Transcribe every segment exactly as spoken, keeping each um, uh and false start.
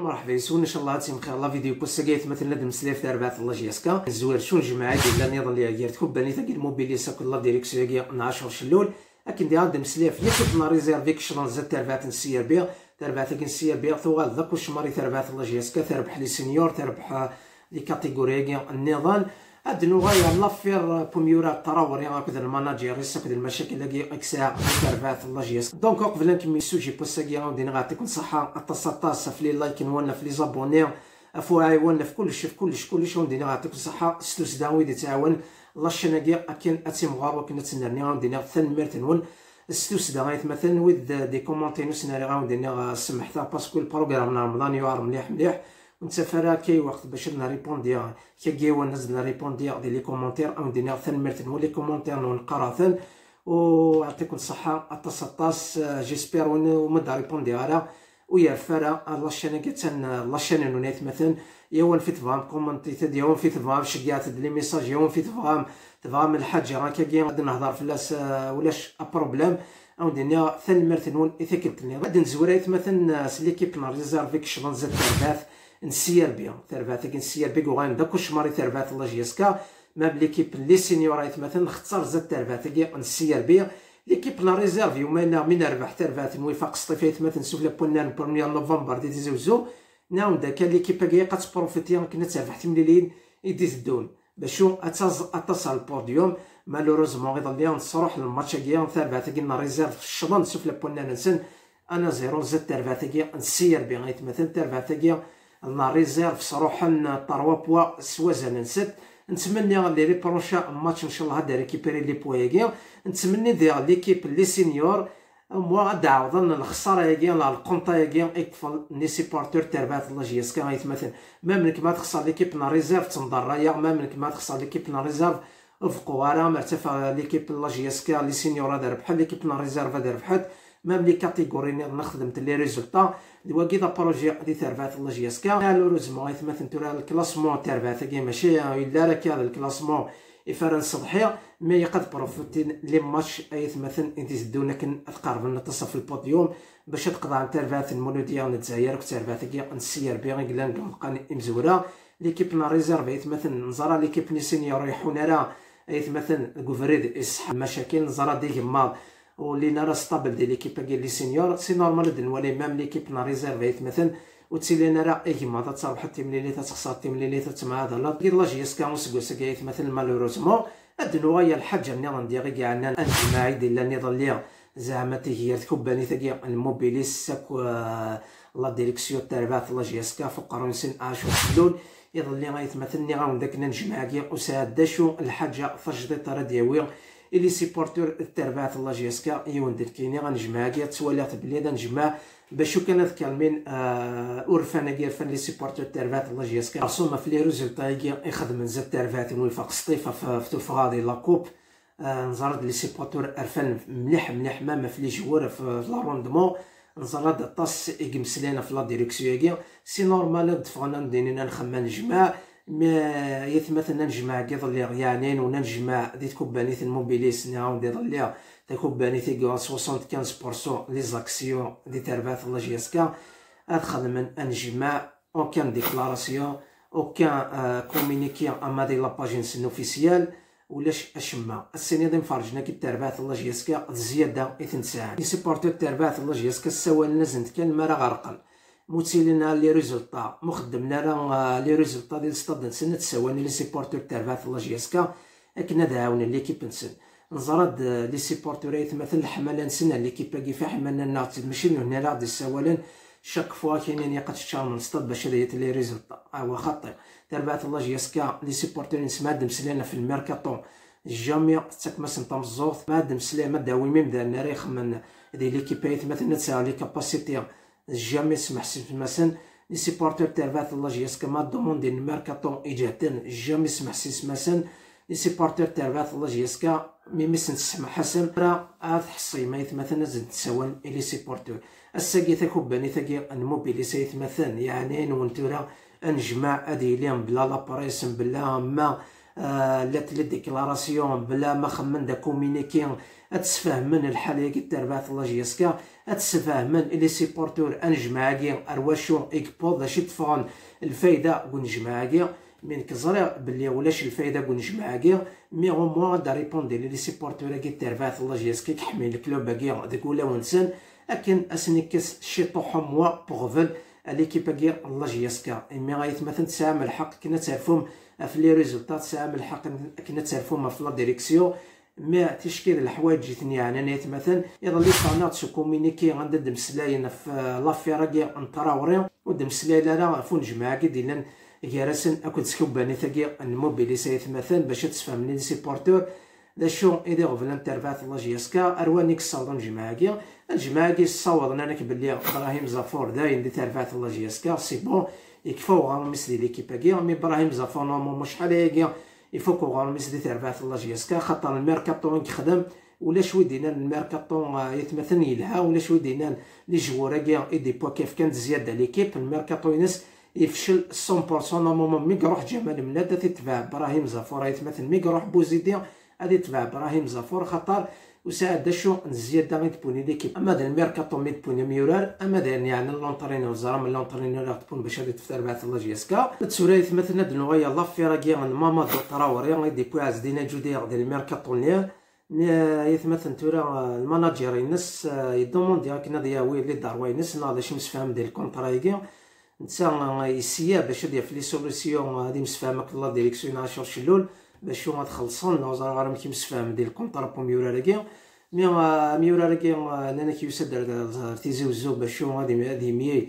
مرحبا يسون ان شاء الله تيم خير لا فيديو كو ساكيت مثلا هاد مسليف تاع ربعة الله جيسكا زوير شون جماعه ديال النظام اللي غيرت كوباني تاع الموبيليسا كل ديريكسيون كي عشرة شلول لكن دي هاد مسليف يا كنا ريزيرفيك شلون زاد تاع ربعة نسير بها تاع ربعة كنسير بها ثوال ذاك واش ماري تاع ربعة الله جيسكا تربح لي سينيور تربح لي كاتيجوري كي النضال هاد نوغايا لافير بوميورا تراوري هكذا الماناجير يسكد المشاكل اللي اكسا تربعة الله جيسكا دونك قبل نكمل السوجي بوساكي غادي نعطيكم صحه التصاطاس في لي لايك ولا في لي زابوني افواي ولا في كلشي في كلشي كلشي غادي نعطيكم صحه ستوس داوي دي تعاون الله شناكي اكن اتي مغار كنا تسنرني غادي نثن ميرتنون ستوس داغيت مثلا ويد دي كومونتي نسناري غادي سمحتها باسكو البروغرام رمضان يوار مليح مليح ونتفرا كاي وقت باش نريبوندي كي ونزل نريبوندي دي لي كومونتير او ندير ثن مرتن لي كومونتير نقراثن ويعطيكم الصحه التسطاس جيسبير ومدا ريبوندي على ويا فرا الله شانا كتن الله شانا نونيت مثلا يوان في تفهم كومونتي تدي يوان في تفهم شقات لي ميساج يوان في تفهم تفهم الحاجه راه كي غادي نهضر في لاس ولاش بروبليم او ندير ثن مرتن اذا كنتني غادي نزوريت مثلا سليكيب نريزيرفيك شلون زاد تربات نسير بيان تربعة نسير بيك وغان داك واش ماري تربعة الله جيسكا ما بليكيب لي سينيورايت مثلا نختار زاد تربعة كي نسير بيان ليكيب لا ريزيرفي وما من ربح تربعة وفاق سطيفيت مثلا سوف لا بونان بروميير نوفمبر دي زوزو ناون داك ليكيب كي قد بروفيتي كنا تربحت مليلين يدي الدون باش اتصل البوديوم مالوروزمون غيضل ليا نصروح للماتش كي تربعة كي ريزيرف الشضن سوف لا بونان نسن انا زيرو زاد تربعة كي نسير بيان مثلا تربعة كي لا ريزيرف صراحه طروا بوا سوازن نسد نتمنى لي لي بروشا ماتش ان شاء الله هذا ريكيبيري لي بوايا نتمنى ديال ليكيب لي سينيور موا غادا عوضن الخساره ياكي لا القنطه ياكي يكفل ني سيبورتور تربات الله جيسكا غيتمثل ما منك ما تخسر ليكيب نا ريزيرف تنضر يا ما منك ما تخسر ليكيب نا ريزيرف وفقوا راه مرتفع ليكيب الله جيسكا لي سينيور هذا ربح ليكيب نا ريزيرف هذا ربحت ميم لي كاتيجوري نخدمت لي ريزولطا دوا كي دا بروجي دي تربعة الله جيسكا مالوروزمون يتمثل ترى الكلاسمون تربعة كي ماشي الا راك هذا الكلاسمون يفرن صدحيا مي يقد بروفيتي لي ماتش يتمثل انت زدونا كن تقرب نتصل في البوديوم باش تقضى عن تربعة المونوديا نتزاير تربعة كي نسير بيان كلا نبقى مزوره ليكيب نا ريزيرف يتمثل نزرا ليكيب ني سينيور يحونا راه يتمثل كوفريد يصح مشاكل نزرا دي كماض واللي نرى ستابل ديال ليكيب ديال لي سينيور سي نورمال دن ولي ميم ليكيب نا ريزيرفيت مثلا وتسيلي نرى اي كيما تتصرف تيم لي تخسر تيم لي تسمع هذا لا ديال لا جيسكا وسكو سكايت مثلا مالوروزمون ادنو هي الحاجه نيضان ديالي كاع عندنا الجماعي ديال النظام اللي زعما تي هي كوباني تاع الموبيليس ساكو لا ديريكسيون تاع لا جيسكا فوق رونسين اشهر حلول يظل لي غيتمثلني غاون داك نجمع كاع وساد شو الحاجه فجدت راه دياوي اللي سيبورتور تربعة الله جيسكا يوندر كاينين غنجمع كاع توالات بلي غنجمع باش كانت كالمين اورفانا كاع فان لي سيبورتور تربعة الله جيسكا رسوما في لي ريزولطا كاع يخدم زاد تربعة ويفاق سطيفه في توفغادي لا كوب نزرد لي سيبورتور ارفان مليح مليح ماما في لي جوار في لا روندمون نزرد طاس يقمس لينا في لا ديريكسيون كاع سي نورمال دفعنا ندينا نخمم نجمع ما يتمثل نجمع كيظل لي غيانين ونجمع دي كوبانيت الموبيليس نعاود يظل ليها دي كوبانيت كاع خمسة وخمسين بالمية لي زاكسيون دي تربعة الله جيسكا ادخل من نجمع اوكان ديكلاراسيون اوكان كومونيكي اما دي لاباج نسن اوفيسيال ولاش اشما السنه دي مفرجنا كي تربعة الله جيسكا زياده اثنين ساعات لي سيبورتور تربعة الله جيسكا سوال نزنت كان مرا غرقل موتيلنا لي ريزولطا مخدمنا راه لي ريزولطا ديال ستاد نسن تساواني لي سيبورتور تربعة الله جيسكا كنا دعاونا ليكيب نسن نزرد لي سيبورتوريت مثلا الحمله نسن ليكيب كي فيها حملنا ناط ماشي هنا راه دي السوالن شاك فوا كاينين يقد شهر من ستاد باش ريت لي ريزولطا هو خطير تربعة الله جيسكا لي سيبورتورين سماد مسلينا في الميركاتو جامي تاك ما سنطم الزوط ماد مسلي داوي ميم دارنا راه يخمن دي ليكيبايت مثلا تساع لي كاباسيتي جامي سمح سي مثلا لي سيبورتور تربعة الله جيسكا ما دوموندي الميركاتو اجاتن جامي سمح سي مثلا لي سيبورتور تربعة الله جيسكا مي مسن تسمح حسن راه تحصي ما يتمثل زد تساوان لي سيبورتور الساقي تاكو باني تاكي الموبيليس يتمثل يعني نونتو راه نجمع ادي ليهم بلا لابريس بلا ما لات لي ديكلاراسيون بلا ما خمن دا كومينيكي اتسفهم من الحالة كي تربعت الله جيسكا اتسفهم من لي سيبورتور انجمعاكي ارواشو اكبوض اش يطفون الفايدة قون جمعاكي من كزرع بلي ولاش الفايدة قون جمعاكي مي او موا دا ريبوندي لي سيبورتور كي تربعت الله جيسكا كيحمي الكلوب كي ديك ولا ونسان لكن اسنيكس شي طوحو موا بوغفل ليكيب كي الله جيسكا مي غايت مثلا تسعى الحق كنا تعرفهم في لي ريزولطات تسعى الحق كنا تعرفهم في لا ديريكسيون ما تشكيل الحوايج جيتني يعني نيت مثلا يظل لي سو كومونيكي عند دمسلاين في لافيرا كي نطراوري ودمسلاي لا فون جماعه كي دينا كيراسن اكو تسكباني ثقي الموبيليسيت مثلا باش تفهم لي سيبورتور دا شو ايدي غفلان تربعت الله جيسكا اروانيك الصوض جماعه كي الجماعه كي صوضنا انا كبلي ابراهيم زافور داين دي تربعت الله جيسكا سي بون يكفاو غنمس لي ليكيب كي مي ابراهيم زافور نورمال مش شحال هي يفوكو غنمس دي تربعت الله جيسكا خاطر الميركاتو كيخدم ولا شوي دينا الميركاتو يتمثل يلها ولا شوي دينا لي جوار كاع اي دي بوا كيف كانت زياده ليكيب الميركاتو ينس يفشل مية بالمية نورمالمون مي يروح جمال ملاد تتبع ابراهيم زافور يتمثل مي يروح بوزيديا غادي يتبع ابراهيم زافور خاطر وساعد شو الزياده غادي تبوني ليكيب اما دا الميركاتو مي تبوني ميورال اما دا يعني لونطرينور زرا من لونطرينور تبون باش غادي تفتر بعد الله جيسكا تسولايت مثلا د نويا لافيرا كي ماما دو طراوري غادي بواز دينا جودي ديال الميركاتو نيا يتمثل تورا الماناجير ينس يدوموندي كنا دياوي لي دار ينس ناضي شي مسفهم ديال الكونطرايكي نتا يسيا باش دير في لي سوليسيون غادي مسفهمك لا ديريكسيون عشر شلول باش شو غتخلصون نوزر غير مكي مسفهم ديال الكونطرا بو ميوراراكي مي ميوراراكي انا كيوسد تيزي وزو باش شو غادي هادي مي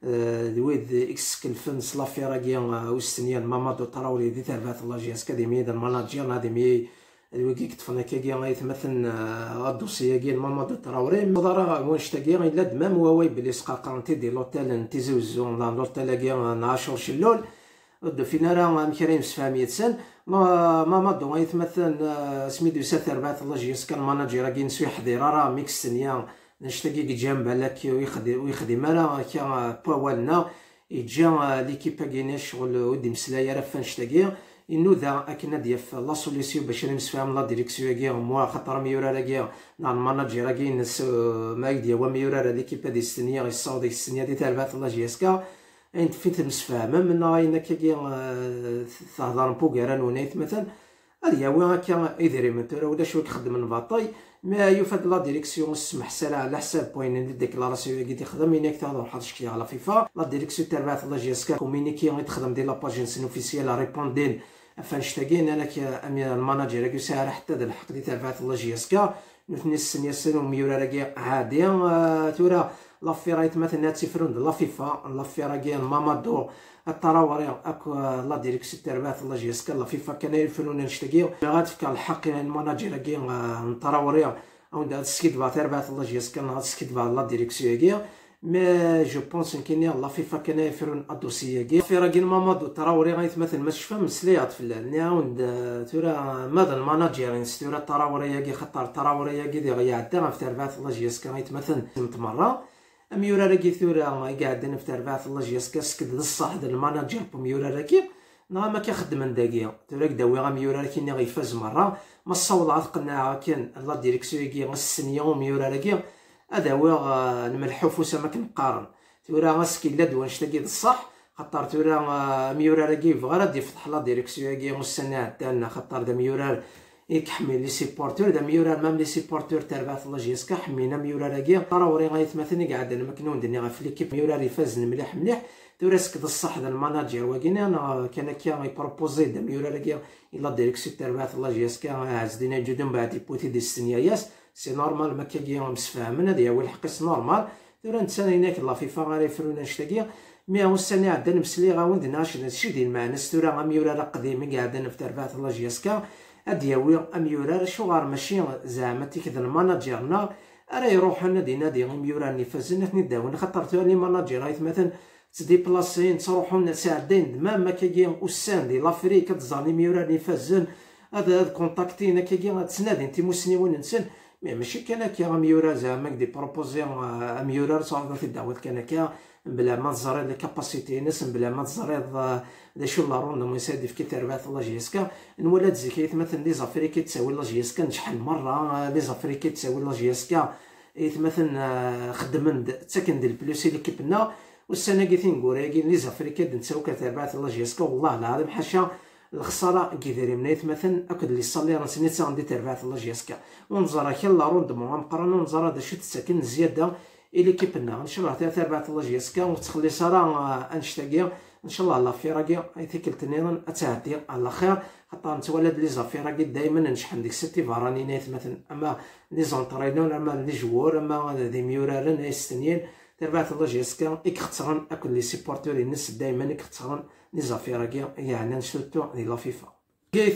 دويد اكس كلفنس لافيراكي وستنيان مامادو طراوري دي تربات الله جيسكا دي مي دا الماناجير هادي مي الوكي كتفنا كي غيتمثل الدوسيه كي مامادو طراوري نظرا واش تاكي الا دمام واوي بلي سقا قرنتي ديال لوتيل تيزي وزو لوتيل كي عشر شلول دو فينا راه مكريم مسفامية سن ماما دو غيتمثل سميتو سات ربعت الله جيسكا الماناجير كي نسوي حضيره راه ميكس ثانيه نشتاقي جنب على ويخدم ويخدم راه كا بوالنا يجا ليكيب كاين شغل ودي مسلايه راه فنشتاقي انو ذا اكنا ديال لا سوليسيون باش نسفهم لا ديريكسيون كي موا خاطر ميورا كي نا الماناجير كي نس ما يدير هو ميورا ليكيب ديال السنيه يصاو ديك السنيه ديال ربعت الله جيسكا انت فين تمسفاهمه من راينا كي تهضر بوكاران ونيت مثلا هذه وين هكا ايدريمنتور ولا شويه كخدم من باطاي ما يفاد لا ديريكسيون سمح سالا على حساب بوين دي ديكلاراسيون كي تخدم ينك تهضر حاجه شكي على فيفا لا ديريكسيون تربعت الله جيسكا كومينيكي غي تخدم ديال لاباجين سين اوفيسيال ريبوندين فانشتاقين انا كي الماناجير كي ساهر حتى د الحق ديال تربعت الله جيسكا نثني السنيه سنه ميورا راكي عادي تورا لافيرا يتمثل تيفرون لا فيفا لافيرا كي مامادو الطراوري اكو لا ديريكسيون تربعت الله جيسكا لا فيفا كان يفرون نشتاقيو غاتفك الحق الماناجير كي الطراوري او دا سكيت با تربعت الله جيسكا نا سكيت با لا ديريكسيون كي مي جو بونس كاين لا فيفا كان يفرون الدوسيه كي فيرا كي مامادو الطراوري غيتمثل ما شفا مسليات في الناوند تورا ماذا الماناجير تورا الطراوري كي خطر الطراوري كي دي غيعدى في تربعت الله جيسكا غيتمثل مره ميورا راكي ثورا قاعدين في تربعت الله جيسكا سكد الصح د الماناجير بو ميورا راكي نا ما كيخدم من داكيا تورا داوي غا ميورا راكي ني غيفاز مره ما صوض عاد قناعه كان لا ديريكسيون كي السنيه وميورا راكي هذا هو نملحو فوسا ما كنقارن تورا غاسكي لا دوان شتاكي الصح خاطر تورا ميورا راكي بغا راه يفتح لا ديريكسيون كي السنه تاعنا خاطر دا ميورا يكحمي لي سيبورتور دا ميورا مام لي سيبورتور تربعت الله جيسكا حمينا ميورا راكي طراوري غيتمثلني قاعد انا مكنون دني غا في ليكيب ميورا يفاز مليح مليح تورا سكد الصح دا الماناجير وكينا انا كان كي يبروبوزي دا ميورا راكي الا ديريكسيون تربعت الله جيسكا عز دينا جودن بعد يبوتي دي السنيه ياس سي نورمال ما كي مسفاهمين هذا هو الحقيس نورمال تورا نتا هناك لا فيفا غير يفرون نشتاقي مي هو السنه عندنا مسلي غاوند ناش هادشي ديال المعنس تورا غا ميورا قديم قاعدين في تربعت الله جيسكا ادياوي اميورا شو غار ماشي زعما تيكذا الماناجيرنا راه يروحوا نادي نادي ميورا نفازن نداون خاطر ثاني ماناجير هايت مثلا تدي بلاصين تروحوا ساعدين دمام ما كاين وسان ديال لافريك تزاني ميورا نفازن هذا كونتاكتينا كاين تسنادي انت مسني وين نسن مي ماشي كان كي ميورا زعما دي بروبوزيون اميورا صافي في الدعوه كان كا بلا ما تزريض لي كاباسيتي ناس بلا ما تزريض دا شو لا روندمون يسادي في كي تربات الله جيسكا نولاد زكيت مثلا لي زافري كي تساوي الله جيسكا نشحن مره لي زافري كي تساوي الله جيسكا ايت مثلا خدمن تسكن ديال بلوسي ليكيبنا والسنه كي تنقول لي زافري كي نساو كتربات الله جيسكا والله العظيم حاشا الخساره كي دايرين منيت مثلا اكد لي صالي راه سنيت عندي تربات الله جيسكا ونزرا كي لا روندمون غنقارنو نزرا دا شي تسكن زياده الى كيبنا ان شاء الله حتى تربات الله جيسكا وتخلي ساره انشتاقيا ان شاء الله لا فيراكي اي تيكلتني اتعدي على خير حتى نتولد لي زافيراكي دائما نشحن ديك ستي فاراني نيت مثلا اما لي زونطرينور اما لي جوور اما دي ميورالن استنين تربات الله جيسكا يكخترن اكل لي سيبورتور الناس دائما يكخترن لي زافيراكي يعني نشوتو دي لا فيفا كيف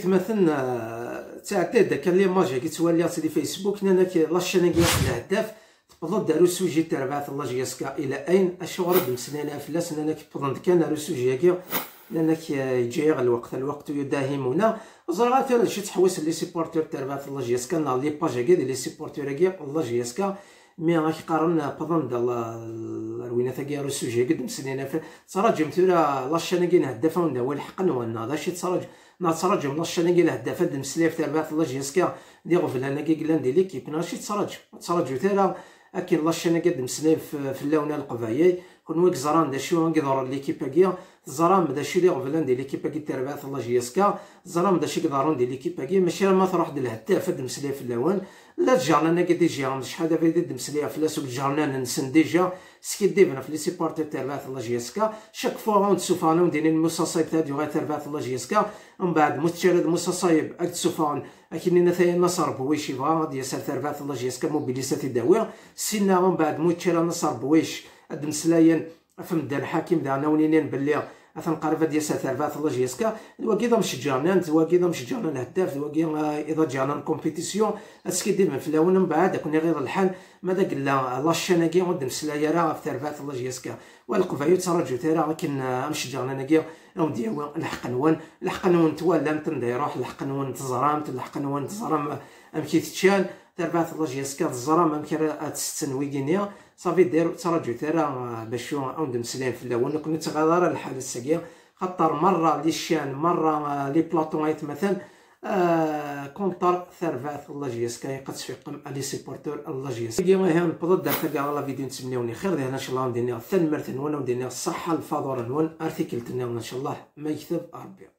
مثلا تعداد داك لي ماجي كيتوليات لي فيسبوك ناناك لاشين كي الهداف تبضل دارو سوجي تربات الله جيسكا الى اين اشغل بمسنين فلاس ناناك بضل كان دارو سوجي كي لانك يجي الوقت الوقت يداهمنا زرا تاع شي تحوس لي سيبورتور تربات الله جيسكا لي باج كاع لي سيبورتور كاع الله جيسكا مي راك قارن بضل دال الروينه تاع السوجي قد مسنين تراجم ترى لاشين كي نهدف وندا الحق نوانا هذا شي تراجم نتراجم لاشين كي الهدف د مسليف تربات الله جيسكا دي غفلان كي قلان دي ليكيب ماشي تراجم تراجم ترى اكيد لاشين كي مسليف في اللون القبايي كون ويك زران دا شو نقدر ليكيب كي زرام دا شي لي غفلان دي ليكيب كي تربات الله جيسكا زرام دا شي قدرون دي ليكيب كي ماشي ما تروح د الهداف د مسليف في اللون لا تجعلنا كي ديجا شحال دابا يدي مسليه فلاس وجعلنا نسن ديجا سكي ديفنا في لي سيبورتي تربات الله جيسكا شاك فوا غون تسوفانو ديني المصاصيب تاع ديال تربات الله جيسكا ومن بعد متشرد المصاصيب اك تسوفان اكيد نثايا نصر بويش يبغى ديال تربات الله جيسكا موبيليسات يداوي سينا من بعد متشرد نصر بويش اد مسلايين فهم دا الحاكم دا ناونينين باللي اثن قريبه ديال تربات الله جيسكا دواكي دا مشجعنا دواكي دا مشجعنا الهداف دواكي اذا جانا الكومبيتيسيون اسكي ديما في الاول من بعد كون غير الحال ماذا قلنا لاشاناكي ود مسلايا راه في تربات الله جيسكا والقفايو تراجو ترى كنا مشجعنا ناكي راهم دياو الحق نون الحق نون توالى تنديروح الحق نون تزرام الحق نون تزرام امكي تشان تربات الله جيسكا تزرام امكي تستن ويكينيا صافي ديرو تراجو ترى باش عند مسلين في الاول كنا تغادر الحال الساقيه خاطر مره لي شان مره لي بلاطونيت مثلا آه كونتر ثرفات الله جيسكا يقدس في قم لي سيبورتور الله جيسكا كيما هي نبض دار كاع لا فيديو نتمنيوني خير ديالنا ان شاء الله ندير ثان مرتين وانا ندير الصحه الفضل نون ارتيكل تناول ان شاء الله ما يكتب ربي.